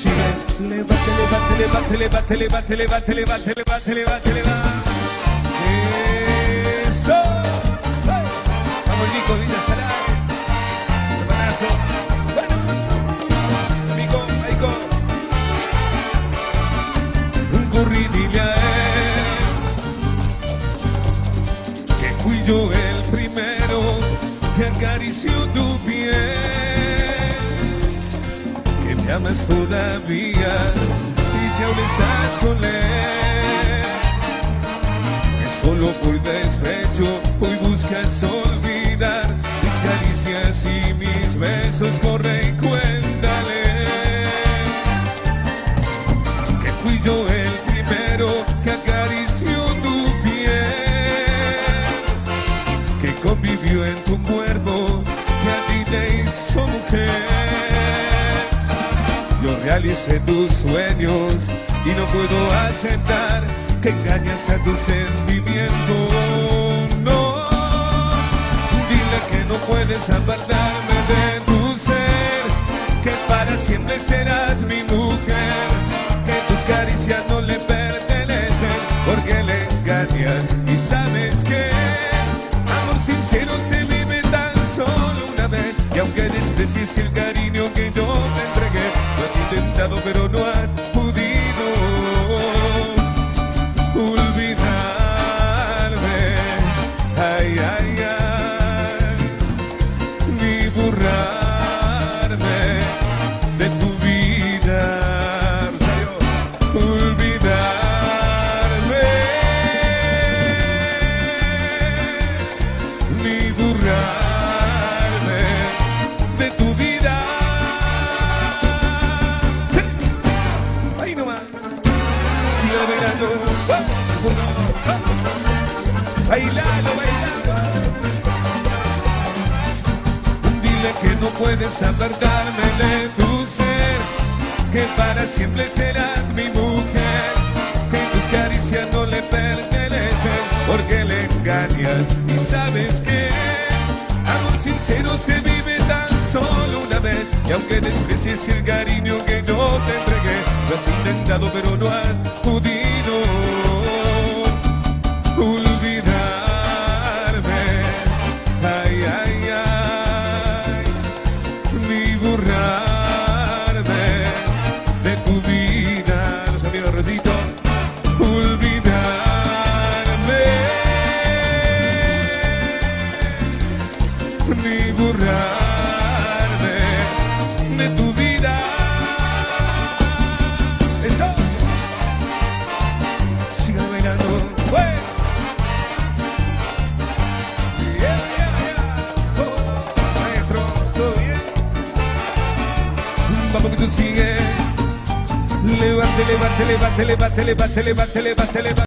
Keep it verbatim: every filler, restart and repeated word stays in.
sigue. Levante, levante, levante, levante, levante, levante, levante, levante, levante, levante. Eso. Vamos, Nico, Villa Salada. Hermanazo. Bueno. Nico, Nico. Un curry, dile a él que fui yo el primero que acarició tu piel, que me amas todavía y si aún estás con él, que solo por despecho hoy buscas olvidar mis caricias y mis besos. Corre y cuéntale que fui yo el primero que acarició tu piel, que convivió en tu cuerpo, que a ti te hizo mujer. Yo realicé tus sueños y no puedo aceptar que engañas a tus sentimientos. No, dile que no puedes apartarme de tu ser, que para siempre serás mi mujer, que tus caricias no le pertenecen porque le engañas y sabes que amor sincero se vive tan solo una vez. Y aunque desprecies el cariño que yo te entregué, lo has intentado pero no has podido olvidarme. Ay, ay, ay, ni borrarme de tu vida. Olvidarme ni borrarme de tu vida. Ahí nomás. Sigo bailando. Bailando, bailando. Dile que no puedes apartarme de tu ser, que para siempre serás mi mujer, que tus caricias no le pertenecen porque le engañas y sabes que amor sincero se vive tan solo una vez. Y aunque desprecies el cariño que yo te entregué, lo has intentado pero no has podido olvidarme. Ay, ay, ay, ni borrarme de tu vida. Los amigos Rodito. Olvidarme ni borrarme de tu vida. Eso. Sigan bailando. ¡Fue! Yeah, yeah, yeah. Oh, maestro, ¿todo bien? Vamos que tú sigues. Levante, levante, levante, levante, levante, levante, levante, levante.